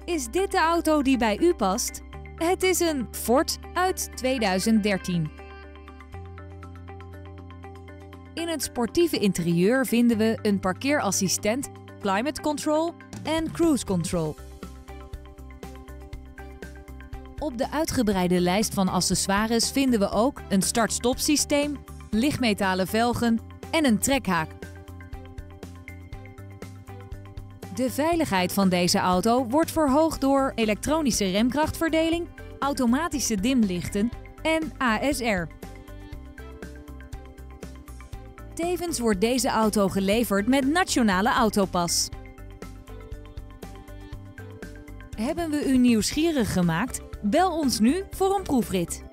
Is dit de auto die bij u past? Het is een Ford uit 2013. In het sportieve interieur vinden we een parkeerassistent, climate control en cruise control. Op de uitgebreide lijst van accessoires vinden we ook een start-stop systeem, lichtmetalen velgen en een trekhaak. De veiligheid van deze auto wordt verhoogd door elektronische remkrachtverdeling, automatische dimlichten en ASR. Tevens wordt deze auto geleverd met Nationale Autopas. Hebben we u nieuwsgierig gemaakt? Bel ons nu voor een proefrit.